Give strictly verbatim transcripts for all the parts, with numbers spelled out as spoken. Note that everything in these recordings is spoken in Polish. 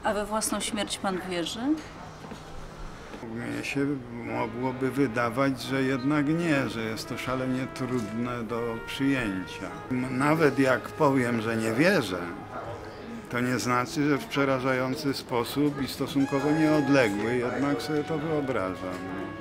A we własną śmierć pan wierzy? Mnie się mogłoby wydawać, że jednak nie, że jest to szalenie trudne do przyjęcia. Nawet jak powiem, że nie wierzę, to nie znaczy, że w przerażający sposób i stosunkowo nieodległy jednak sobie to wyobrażam.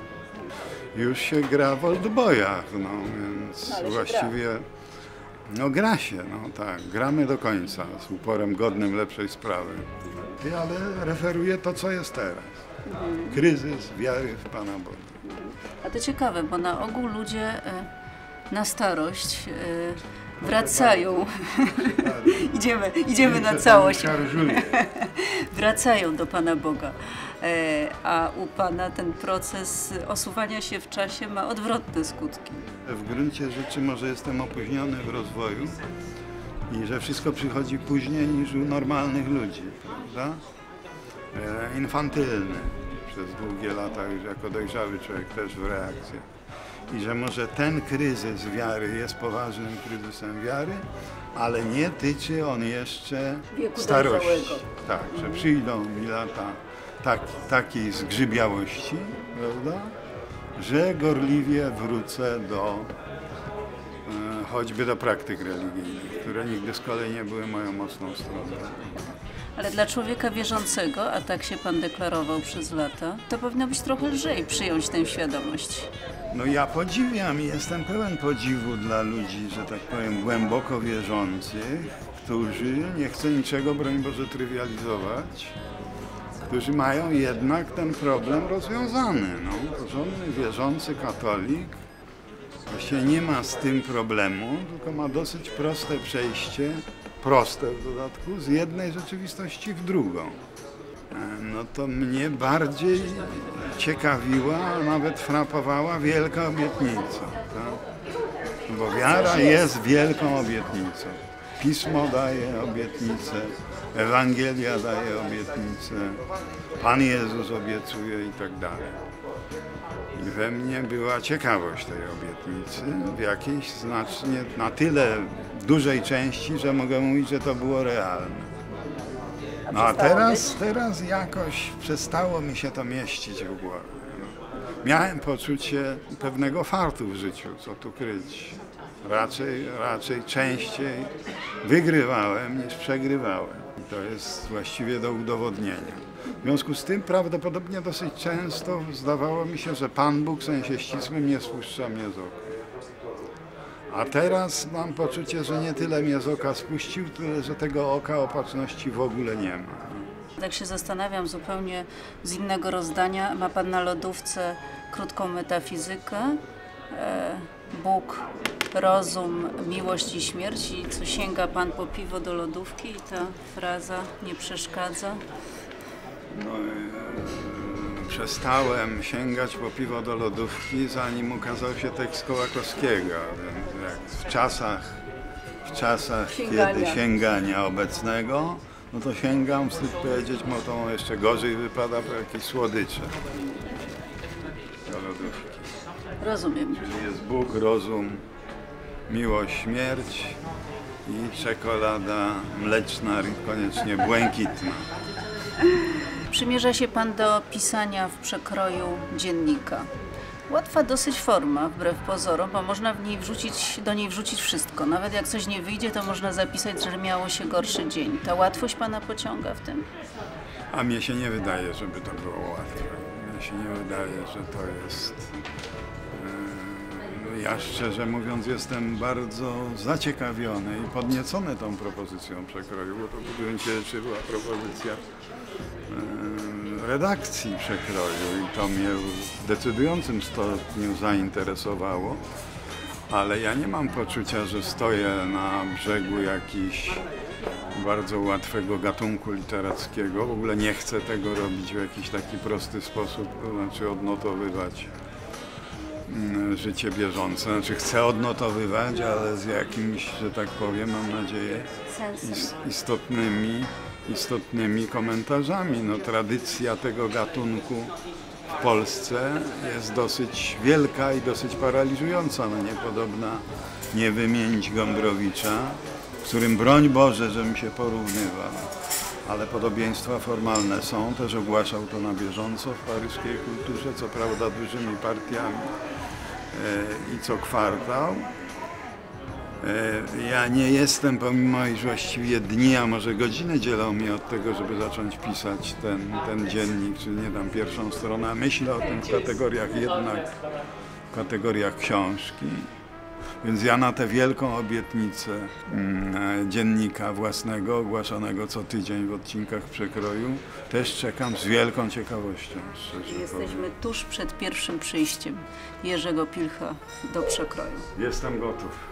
Już się gra w oldboyach, no więc no, właściwie no gra się, no tak, gramy do końca z uporem godnym lepszej sprawy. Ale referuję to, co jest teraz. Kryzys wiary w Pana Boga. A to ciekawe, bo na ogół ludzie na starość wracają. idziemy, idziemy na całość. Wracają do Pana Boga. A u Pana ten proces osuwania się w czasie ma odwrotne skutki. W gruncie rzeczy może jestem opóźniony w rozwoju i że wszystko przychodzi później niż u normalnych ludzi, prawda? E, infantylny przez długie lata już jako dojrzały człowiek też w reakcji. I że może ten kryzys wiary jest poważnym kryzysem wiary, ale nie tyczy on jeszcze wieku starości. dojrzałego. Tak, że przyjdą mi lata tak, takiej zgrzybiałości, prawda, że gorliwie wrócę do e, choćby do praktyk religijnych, które nigdy z kolei nie były moją mocną stroną. Ale dla człowieka wierzącego, a tak się pan deklarował przez lata, to powinno być trochę lżej przyjąć tę świadomość. No ja podziwiam i jestem pełen podziwu dla ludzi, że tak powiem, głęboko wierzących, którzy, nie chcę niczego, broń Boże, trywializować, którzy mają jednak ten problem rozwiązany. No, porządny, wierzący katolik właściwie nie ma z tym problemu, tylko ma dosyć proste przejście, proste w dodatku, z jednej rzeczywistości w drugą. No to mnie bardziej ciekawiła, a nawet frapowała wielka obietnica. Tak? Bo wiara jest wielką obietnicą. Pismo daje obietnicę, Ewangelia daje obietnicę, Pan Jezus obiecuje i tak dalej. I we mnie była ciekawość tej obietnicy, w jakiejś znacznie, na tyle dużej części, że mogę mówić, że to było realne. No a teraz, teraz jakoś przestało mi się to mieścić w głowie. Miałem poczucie pewnego fartu w życiu, co tu kryć. Raczej, raczej częściej wygrywałem niż przegrywałem. I to jest właściwie do udowodnienia. W związku z tym prawdopodobnie dosyć często zdawało mi się, że Pan Bóg w sensie ścisłym nie spuszcza mnie z oka. A teraz mam poczucie, że nie tyle mnie z oka spuścił, tyle że tego oka opatrzności w ogóle nie ma. Tak się zastanawiam, zupełnie z innego rozdania. Ma pan na lodówce krótką metafizykę, e, Bóg, rozum, miłość i śmierć. I co sięga pan po piwo do lodówki i ta fraza nie przeszkadza? No, e, przestałem sięgać po piwo do lodówki, zanim ukazał się tekst Kołakowskiego. Więc jak w czasach, w czasach sięgania. kiedy sięgania obecnego, no to sięgam, wstyd powiedzieć, bo to jeszcze gorzej wypada po jakieś słodycze do lodówki. Rozumiem. Czyli jest Bóg, rozum, miłość, śmierć i czekolada mleczna, koniecznie błękitna. Przymierza się pan do pisania w przekroju dziennika. Łatwa dosyć forma, wbrew pozorom, bo można w niej wrzucić, do niej wrzucić wszystko. Nawet jak coś nie wyjdzie, to można zapisać, że miało się gorszy dzień. Ta łatwość pana pociąga w tym? A mnie się nie wydaje, żeby to było łatwe. Mnie się nie wydaje, że to jest... Yy, ja szczerze mówiąc jestem bardzo zaciekawiony i podniecony tą propozycją przekroju, bo to w gruncie rzeczy była propozycja yy, redakcji przekroju i to mnie w decydującym stopniu zainteresowało. Ale ja nie mam poczucia, że stoję na brzegu jakichś bardzo łatwego gatunku literackiego. W ogóle nie chcę tego robić w jakiś taki prosty sposób, to znaczy odnotowywać życie bieżące. Znaczy chcę odnotowywać, ale z jakimś, że tak powiem, mam nadzieję, istotnymi, istotnymi komentarzami. No, tradycja tego gatunku w Polsce jest dosyć wielka i dosyć paraliżująca. No, niepodobna nie wymienić Gombrowicza, z którym broń Boże, żebym się porównywał. ale podobieństwa formalne są. Też ogłaszał to na bieżąco w paryskiej kulturze, co prawda dużymi partiami i co kwartał. Ja nie jestem, pomimo iż właściwie dni, a może godziny dzielą mnie od tego, żeby zacząć pisać ten, ten dziennik, czy nie tam pierwszą stronę. Myślę o tym w kategoriach jednak, w kategoriach książki. Więc ja na tę wielką obietnicę mm, dziennika własnego, ogłaszanego co tydzień w odcinkach Przekroju, też czekam z wielką ciekawością. Jesteśmy powiem. tuż przed pierwszym przyjściem Jerzego Pilcha do Przekroju. Jestem gotów.